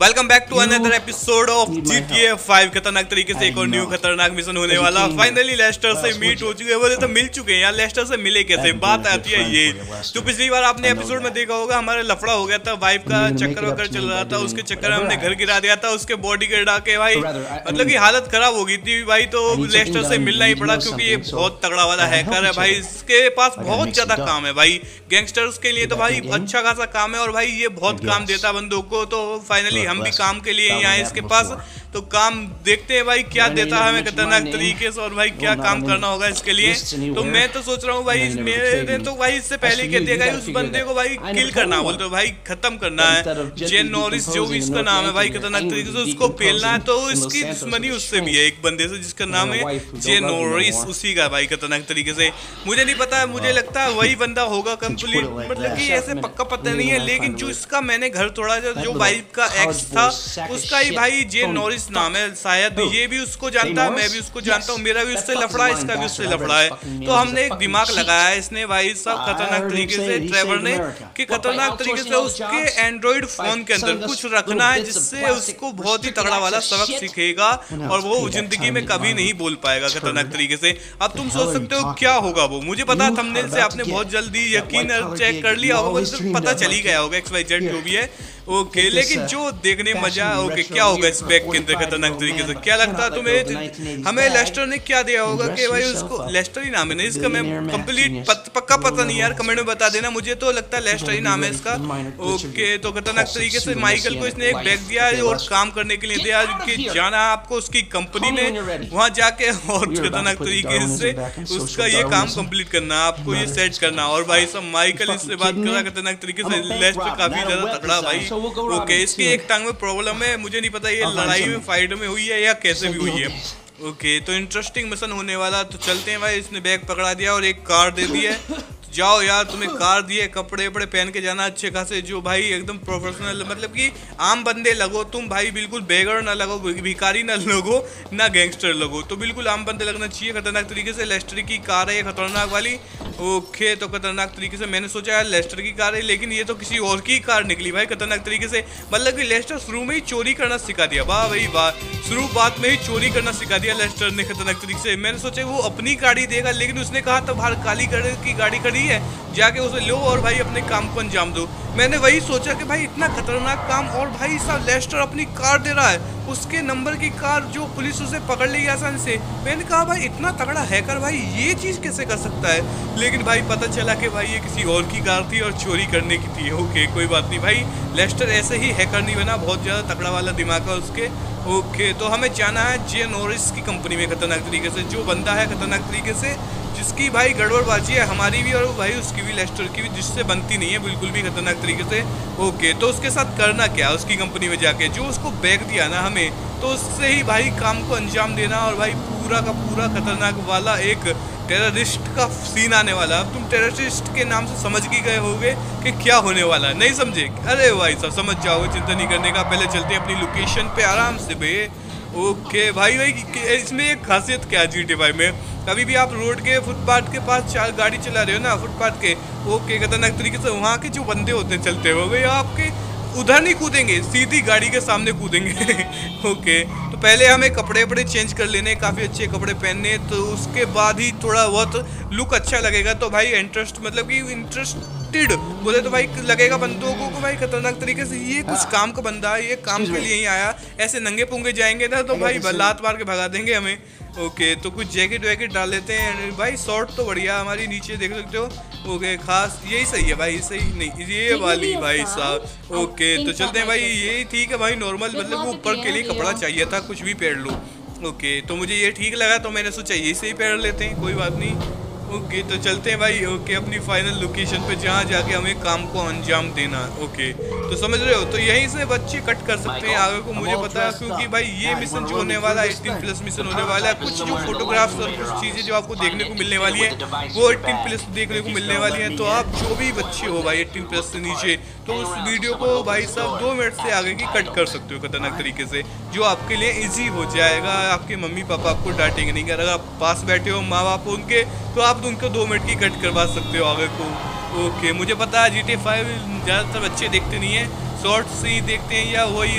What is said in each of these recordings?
Welcome back to another episode of GTA 5। खतरनाक तरीके से एक और न्यू खतरनाक मिशन होने वाला। फाइनली लेस्टर से मीट हो चुके हैं। बोले तो मिल चुके हैं यार, लेस्टर से मिले कैसे? बात आती है ये जो पिछली बार आपने एपिसोड में देखा होगा, हमारा लफड़ा हो गया था, वाइफ का चक्कर वक्कर चल रहा था, उसके चक्कर में हमने घर गिरा दिया था, उसके बॉडी गार्ड आके भाई मतलब की हालत खराब हो गई थी भाई। तो लेस्टर से मिलना ही पड़ा क्योंकि ये बहुत तगड़ा वाला हैकर है भाई। इसके पास बहुत ज्यादा काम है भाई, गैंगस्टर्स के लिए तो भाई अच्छा खासा काम है और भाई ये बहुत काम देता बंदों को। तो फाइनली हम भी काम के लिए ही आए इसके पास, तो काम देखते हैं भाई क्या देता है हमें खतरनाक तरीके से और भाई क्या काम करना होगा इसके लिए। तो मैं तो सोच रहा हूँ भाई, मेरे तो भाई इससे पहले कह दिया गया उस बंदे को भाई किल करना, बोलते भाई खत्म करना है। जेन नॉरिस जो भी इसका नाम है भाई, खतरनाक तरीके से उसको पेलना है। तो इसकी दुश्मनी उससे भी है, एक बंदे से जिसका नाम है जेन नॉरिस, उसी का भाई खतरनाक तरीके से। मुझे नहीं पता, मुझे लगता है वही बंदा होगा कंप्लीट, मतलब कि ऐसे पक्का पता नहीं है। लेकिन जो इसका मैंने घर तोड़ा, जो वाइफ का एक्स था उसका ही भाई जेन नॉरिस नाम है शायद। ये भी उसको जानता है, मैं भी उसको जानता हूँ, मेरा भी उससे लफड़ा है, इसका भी उससे लफड़ा है। तो हमने एक दिमाग लगाया है इसने भाई सब खतरनाक तरीके से, ट्रेवर ने, कि खतरनाक तरीके से उसके एंड्रॉइड फोन के अंदर कुछ रखना है जिससे उसको बहुत ही तगड़ा वाला सबक सीखेगा और वो जिंदगी में कभी नहीं बोल पाएगा खतरनाक तरीके से। अब तुम सोच सकते हो क्या होगा वो, मुझे पता है थंबनेल से आपने बहुत जल्दी यकीन चेक कर लिया होगा, मुझे पता चल ही गया होगा XYZ जो भी है। ओके, लेकिन जो देखने मजा, ओके क्या होगा इस बैग के अंदर खतरनाक तरीके से? क्या लगता है तुम्हें हमें लेस्टर ने क्या दिया होगा कि भाई उसको लेस्टर ही नाम है ना इसका? मैं कंप्लीट पक्का पता नहीं यार, कमेंट में बता देना। मुझे तो लगता है लेस्टर ही नाम है इसका। ओके, तो खतरनाक तरीके से माइकल को इसने एक बैग दिया है और काम करने के लिए दिया कि जाना है आपको उसकी कंपनी में, वहां जाके और खतरनाक तरीके से उसका ये काम कंप्लीट करना, आपको ये सेट करना। और भाई सब माइकल इससे बात कर रहा है खतरनाक तरीके से। लेस्टर काफी ज्यादा तगड़ा भाई। ओके, इसकी एक टांग में प्रॉब्लम है, मुझे नहीं पता ये लड़ाई में फाइट में हुई है या कैसे भी हुई है। ओके, तो इंटरेस्टिंग मिशन होने वाला। तो चलते हैं भाई, इसने बैग पकड़ा दिया और एक कार दे दी है। जाओ यार, तुम्हें कार दिए, कपड़े वपड़े पहन के जाना अच्छे खासे, जो भाई एकदम प्रोफेशनल, मतलब कि आम बंदे लगो तुम भाई, बिल्कुल बेगर ना लगो, भिखारी ना लगो, ना गैंगस्टर लगो, तो बिल्कुल आम बंदे लगना चाहिए खतरनाक तरीके से। लेस्टर की कार है ये खतरनाक वाली। ओके, तो खतरनाक तरीके से मैंने सोचा यार लेस्टर की कार है, लेकिन ये तो किसी और की कार निकली भाई खतरनाक तरीके से। मतलब कि लेस्टर शुरू में ही चोरी करना सिखा दिया, वाह भाई वाह, शुरू बात में ही चोरी करना सिखा दिया लेस्टर ने खतरनाक तरीके से। मैंने सोचा वो अपनी गाड़ी देगा, लेकिन उसने कहा था बाहर काली कलर की गाड़ी खड़ी है, जाके उसे लो और भाई अपने काम को अंजाम दो। मैंने वही सोचा कि भाई इतना खतरनाक काम, और भाई साहब लेस्टर अपनी कार दे रहा है, उसके नंबर की कार, जो पुलिस उसे पकड़ लेगी आसानी से। मैंने कहा भाई इतना तगड़ा हैकर भाई ये चीज़ कैसे कर सकता है? लेकिन भाई पता चला कि भाई ये किसी और की कार थी और चोरी करने की थी। ओके, कोई बात नहीं भाई, लेस्टर ऐसे ही हैकर नहीं बना, बहुत ज़्यादा तगड़ा वाला दिमाग है उसके। ओके, तो हमें जाना है जे नॉरिस की कंपनी में खतरनाक तरीके से। जो बंदा है खतरनाक तरीके से जिसकी भाई गड़बड़बाजी है हमारी भी और भाई उसकी भी, लेस्टर की भी, जिससे बनती नहीं है बिल्कुल भी खतरनाक तरीके से। ओके, तो उसके साथ करना क्या, उसकी कंपनी में जाके जो उसको बैग दिया ना हमें, तो उससे ही भाई काम को अंजाम देना और भाई पूरा का पूरा खतरनाक वाला एक टेररिस्ट का सीन आने वाला। अब तुम टेररिस्ट के नाम से समझ ही गए होगे कि क्या होने वाला है, नहीं समझे? अरे भाई साहब समझ जाओगे, चिंता नहीं करने का। पहले चलते हैं अपनी लोकेशन पे आराम से बे। ओके भाई, इसमें एक खासियत क्या है GTA 5 में, कभी भी आप रोड के फुटपाथ के पास गाड़ी चला रहे हो ना, फुटपाथ के, ओके खतरनाक तरीके से वहाँ के जो बंदे होते हैं चलते हुए, आपके उधर नहीं कूदेंगे, सीधी गाड़ी के सामने कूदेंगे। ओके, तो पहले हमें कपड़े वपड़े चेंज कर लेने, काफ़ी अच्छे कपड़े पहनने, तो उसके बाद ही थोड़ा बहुत लुक अच्छा लगेगा। तो भाई इंटरेस्ट, मतलब कि इंटरेस्टेड बोले तो भाई लगेगा बंदों को भाई खतरनाक तरीके से ये कुछ काम का बंदा है, ये काम के लिए ही आया। ऐसे नंगे पुंगे जाएंगे ना तो भाई लात मार के भगा देंगे हमें। ओके, तो कुछ जैकेट वैकेट डाल लेते हैं भाई। शॉर्ट तो बढ़िया हमारी नीचे देख सकते हो। ओके, खास यही सही है भाई, सही नहीं ये वाली भाई साहब। ओके, तो चलते हैं भाई, यही ठीक है भाई, नॉर्मल, मतलब वो ऊपर के लिए कपड़ा चाहिए था, कुछ भी पहन लो। ओके, तो मुझे ये ठीक लगा तो मैंने सोचा यही से ही पहन लेते हैं, कोई बात नहीं। ओके, तो चलते हैं भाई। ओके, अपनी फाइनल लोकेशन पे जहाँ जाके हमें काम को अंजाम देना। ओके, तो समझ रहे हो, तो यहीं से बच्चे कट कर सकते हैं आगे को, मुझे पता है, क्योंकि भाई ये मिशन जो होने वाला है 18+ मिशन होने वाला है। कुछ जो फोटोग्राफ्स और कुछ चीज़ें जो आपको देखने को मिलने वाली है वो 18+ देखने को मिलने वाली है। तो आप जो भी बच्चे हो भाई 18+ से नीचे, तो उस वीडियो को भाई साहब 2 मिनट से आगे की कट कर सकते हो खतरनाक तरीके से, जो आपके लिए ईजी हो जाएगा। आपके मम्मी पापा आपको डांटेंगे नहीं, अगर आप पास बैठे हो माँ बाप उनके, तो आप उनको 2 मिनट की कट करवा सकते हो आगे को। ओके, मुझे पता है GTA 5 ज़्यादातर बच्चे देखते नहीं हैं, शॉर्ट्स ही देखते हैं या वही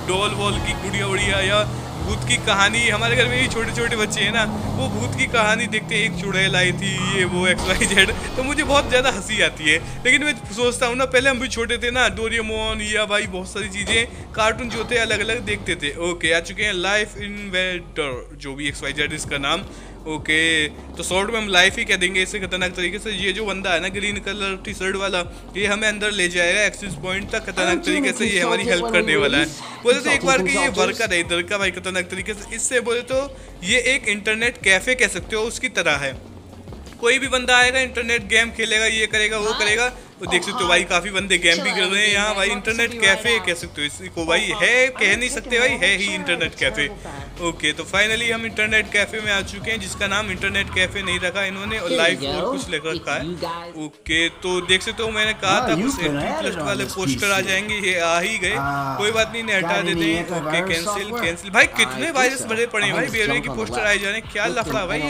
डॉल वॉल की गुड़िया उड़िया या भूत की कहानी, हमारे घर में भी छोटे छोटे बच्चे हैं ना, वो भूत की कहानी देखते हैं, एक चुड़ैल आई थी, ये वो XYZ, तो मुझे बहुत ज़्यादा हंसी आती है। लेकिन मैं सोचता हूँ ना, पहले हम भी छोटे थे ना, डोरेमोन या भाई बहुत सारी चीज़ें कार्टून जो थे अलग अलग देखते थे। ओके, आ चुके हैं लाइफ इन्वेडर, जो भी XYZ इसका नाम। ओके, तो शॉर्ट में हम लाइफ ही कह देंगे इसे खतरनाक तरीके से। ये जो बंदा है ना ग्रीन कलर टी शर्ट वाला, ये हमें अंदर ले जाएगा एक्सेस पॉइंट तक खतरनाक तरीके से, ये हमारी हेल्प करने वाला है। बोले तो एक बार कि ये वर्कर है इधर का भाई खतरनाक तरीके से, इससे बोले तो ये एक इंटरनेट कैफे कह सकते हो उसकी तरह है। कोई भी बंदा आएगा इंटरनेट गेम खेलेगा, ये करेगा वो करेगा, तो देख सकते हो भाई काफी बंदे गेम भी कर रहे हैं यहाँ भाई। इंटरनेट कैफे कह सकते हो इसको भाई, है कह नहीं सकते भाई, है ही इंटरनेट कैफे। ओके, तो फाइनली हम इंटरनेट कैफे में आ चुके हैं, जिसका नाम इंटरनेट कैफे नहीं रखा इन्होंने, और लाइव और कुछ लिख रखा है। ओके, तो देख सकते हो मैंने कहा था कुछ एंट्री वाले पोस्टर आ जाएंगे, ये आ ही गए, कोई बात नहीं, इन्हें हटा देते हैं। ओके, कैंसिल भाई, कितने वायरस भरे पड़े हैं भाई, बेरवे की पोस्टर आए जा रहे हैं, क्या लफड़ा भाई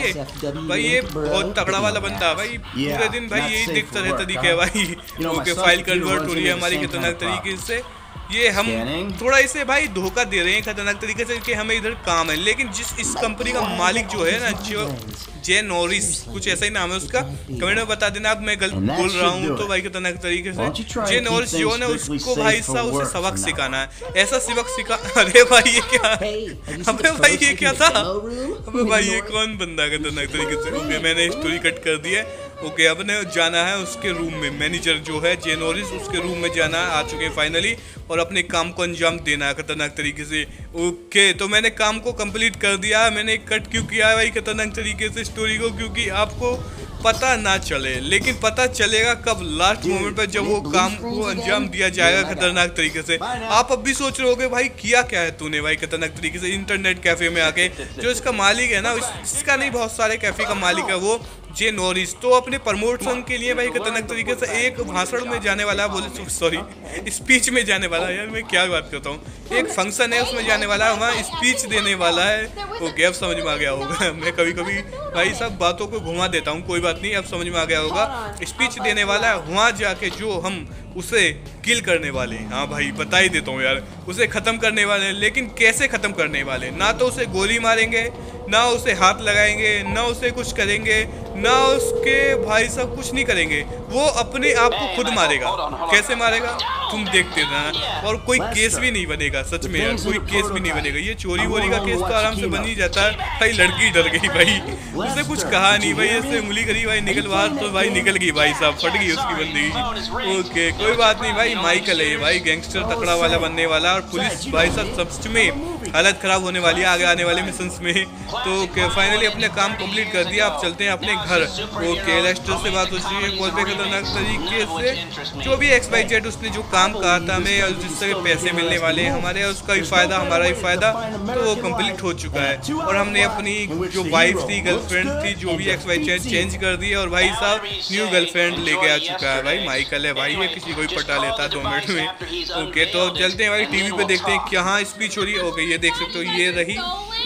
ये बहुत तगड़ा वाला बंदा भाई, पूरे दिन भाई यही देखता रहता दिखे भाई। ओके, फाइल कन्वर्ट हो रही है हमारी खतरनाक तरीके से, ये हम थोड़ा इसे भाई धोखा दे रहे हैं खतरनाक तरीके से कि हमें इधर काम है, लेकिन जिस इस कंपनी का मालिक जो है ना, जो जे नॉरिस कुछ ऐसा ही नाम है उसका, कमेंट में बता देना आप मैं गलत बोल रहा हूँ तो भाई खतरनाक तरीके से। जे नॉरिस जो है उसको भाई साहब उसे सबक सिखाना है, ऐसा सबक सिखा। अरे भाई ये क्या, अबे भाई ये क्या था, अबे भाई ये कौन बंदा खतरनाक तरीके से। ओके, मैंने स्टोरी कट कर दी है। ओके, अब ने जाना है उसके रूम में, मैनेजर जो है जे नॉरिस उसके रूम में जाना है, आ चुके हैं फाइनली, और अपने काम को अंजाम देना है खतरनाक तरीके से। ओके, तो मैंने काम को कंप्लीट कर दिया। मैंने कट क्यों किया है भाई खतरनाक तरीके से स्टोरी को, क्योंकि आपको पता ना चले, लेकिन पता चलेगा कब, लास्ट मोमेंट पर जब वो काम को अंजाम दिया जाएगा खतरनाक तरीके से। आप अब भी सोच रहे होगे भाई किया क्या है तूने भाई खतरनाक तरीके से इंटरनेट कैफे में आके। जो इसका मालिक है ना, इसका नहीं बहुत सारे कैफे का मालिक है वो जे नॉरिस, तो अपने प्रमोशन के लिए भाई खतरनाक तरीके से एक भाषण में जाने वाला है, बोले सॉरी स्पीच में जाने वाला है, यार मैं क्या बात करता हूँ, एक फंक्शन है उसमें जाने वाला है, वहाँ स्पीच देने वाला है। ओके, अब समझ में आ गया होगा, मैं कभी कभी भाई सब बातों को घुमा देता हूँ, कोई बात नहीं, अब समझ में आ गया होगा। स्पीच देने वाला है, वहाँ जाके जो हम उसे किल करने वाले, हाँ भाई बता ही देता हूँ यार, उसे ख़त्म करने वाले। लेकिन कैसे ख़त्म करने वाले, ना तो उसे गोली मारेंगे, ना उसे हाथ लगाएंगे, ना उसे कुछ करेंगे, ना उसके भाई साहब कुछ नहीं करेंगे, वो अपने आप को खुद मारेगा। कैसे मारेगा तुम देखते रहना, और कोई केस भी नहीं बनेगा, सच में यार कोई केस भी नहीं बनेगा। ये चोरी वोरी का केस तो आराम से बन ही जाता है भाई। लड़की डर गई भाई, उसने कुछ कहा नहीं भाई, ऐसे उंगली करी भाई निकल बाहर, तो भाई निकल गई भाई साहब, फट गई उसकी बंदगी। ओके, कोई बात नहीं भाई, माइकल है भाई गैंगस्टर तकड़ा वाला बनने वाला, और पुलिस भाई साहब सच में हालत खराब होने वाली है आगे आने वाले मिशंस में। तो फाइनली अपने काम कंप्लीट कर दिया, आप चलते हैं अपने घर। ओके, लेस्टर से बात हो चुकी है कॉल पे खतरनाक तरीके से, जो भी XYZ उसने जो काम कहा था हमें, और जिससे पैसे मिलने वाले हैं हमारे, उसका भी फायदा हमारा भी फायदा, तो वो कंप्लीट हो चुका है। और हमने अपनी जो वाइफ थी, गर्लफ्रेंड थी, जो भी XYZ चेंज कर दी है, और भाई साहब न्यू गर्लफ्रेंड लेके आ चुका है भाई। माइकल है भाई, ये किसी को भी पटा लेता है 2 मिनट में। ओके, तो चलते हैं भाई टीवी पे देखते हैं क्या स्पीच हो रही है। ओके, ये देख सकते हो, ये रही।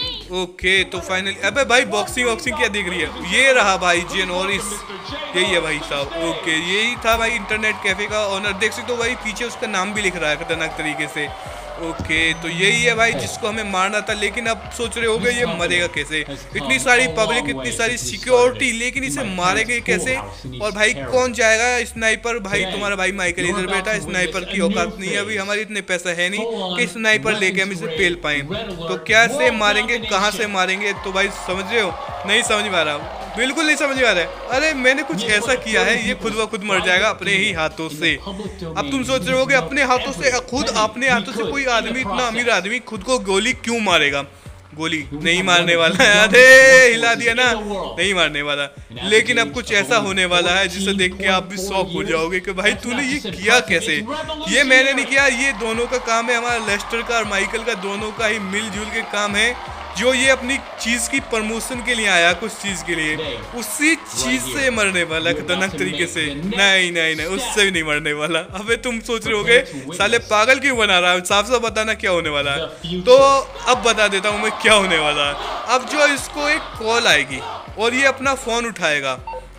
ओके, तो फाइनली अबे भाई बॉक्सिंग क्या दिख रही है, ये रहा भाई जे नॉरिस, यही है भाई साहब। ओके, यही था भाई इंटरनेट कैफे का ओनर, देख सकते हो भाई पीछे उसका नाम भी लिख रहा है खतरनाक तरीके से। ओके, तो यही है भाई जिसको हमें मारना था, लेकिन अब सोच रहे होगे ये मरेगा कैसे, इतनी सारी पब्लिक, इतनी सारी सिक्योरिटी, लेकिन इसे मारेंगे कैसे। और भाई कौन जाएगा, स्नाइपर भाई, तुम्हारा भाई माइकल इधर बैठा, स्नाइपर की औकात नहीं है अभी, हमारे इतने पैसा है नहीं कि स्नाइपर लेके हम इसे पेल पाएं। तो कैसे मारेंगे, कहाँ से मारेंगे, तो भाई समझ रहे हो, नहीं समझ में आ रहा, बिल्कुल नहीं समझ में आ रहा है। अरे मैंने कुछ ऐसा किया है, ये खुद ब खुद मर जाएगा अपने ही हाथों से। अब तुम सोच रहे होगे अपने हाथों से, खुद अपने हाथों से कोई आदमी, इतना अमीर आदमी खुद को गोली क्यों मारेगा, गोली नहीं मारने वाला है। अरे हिला दिया ना, नहीं मारने वाला, लेकिन अब कुछ ऐसा होने वाला है जिसे देख के आप भी शॉक हो जाओगे कि भाई तूने ये किया कैसे। ये मैंने नहीं किया, ये दोनों का काम है, हमारा लेस्टर का और माइकल का दोनों का ही मिलजुल के काम है, जो ये अपनी चीज की प्रमोशन के लिए आया, कुछ चीज के लिए, उसी चीज से मरने वाला खतरनाक तरीके से। नहीं नहीं नहीं, उससे भी नहीं मरने वाला। अबे तुम सोच रहे होगे साले पागल क्यों बना रहा है, साफ साफ बताना क्या होने वाला है। तो अब बता देता हूँ मैं क्या होने वाला है। अब जो इसको एक कॉल आएगी और ये अपना फोन उठाएगा,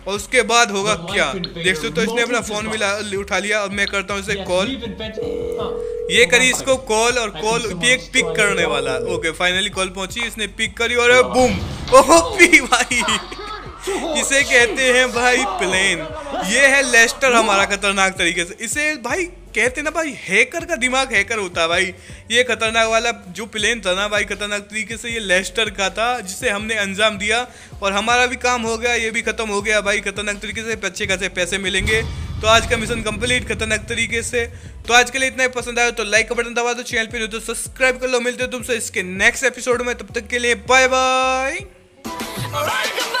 और उसके बाद होगा क्या देख सकते हो। तो इसने अपना फोन उठा लिया और मैं करता हूँ इसे कॉल। ये करी इसको कॉल और कॉल पिक करने वाला। ओके फाइनली कॉल पहुंची, इसने पिक करी और बूम ओपी भाई। इसे कहते हैं भाई प्लेन। ये है लेस्टर हमारा खतरनाक तरीके से। इसे भाई कहते ना भाई हैकर का दिमाग हैकर होता है भाई। ये खतरनाक वाला जो प्लेन था ना भाई खतरनाक तरीके से ये लेस्टर का था जिसे हमने अंजाम दिया और हमारा भी काम हो गया, ये भी खत्म हो गया भाई खतरनाक तरीके से। अच्छे खासे पैसे मिलेंगे। तो आज का मिशन कंप्लीट खतरनाक तरीके से। तो आज के लिए इतना ही। पसंद आया तो लाइक का बटन दबा दो, चैनल पे तो सब्सक्राइब कर लो। मिलते हैं तुमसे इसके नेक्स्ट एपिसोड में, तब तक के लिए बाय बाय।